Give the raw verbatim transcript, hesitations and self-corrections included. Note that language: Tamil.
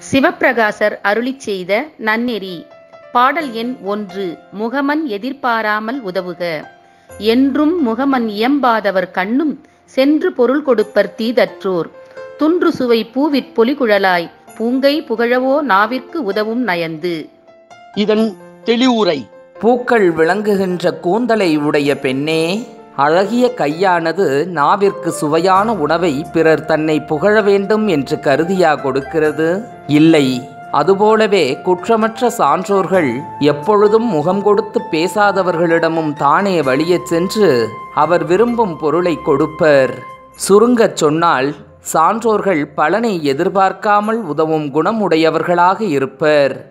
சிவப்பிரகாசர் அருளிச் செய்த நன்னெறி. பாடல் எண் ஒன்று. முகமன் எதிர்பாராமல் உதவுக. என்றும் முகமன் இயம்பாதவர் கண்ணும் சென்று பொருள் கொடுப்பர் தீதற்றோர். துன்று சுவை பூவிற் பொலிகுழலாய் பூங்கை புகழவோ நாவிற்கு உதவும் நயந்து. இதன் தெளிவுரை. பூக்கள் விளங்குகின்ற கூந்தலை உடைய பெண்ணே, அழகிய கையானது நாவிற்கு சுவையான உணவை பிறர் தன்னை புகழ வேண்டும் என்று கருதியா கொடுக்கிறது? இல்லை. அதுபோலவே குற்றமற்ற சான்றோர்கள் எப்பொழுதும் முகம் கொடுத்து பேசாதவர்களிடமும் தானே வழியச் சென்று அவர் விரும்பும் பொருளை கொடுப்பர். சுருங்கச் சொன்னால், சான்றோர்கள் பலனை எதிர்பார்க்காமல் உதவும் குணமுடையவர்களாக இருப்பர்.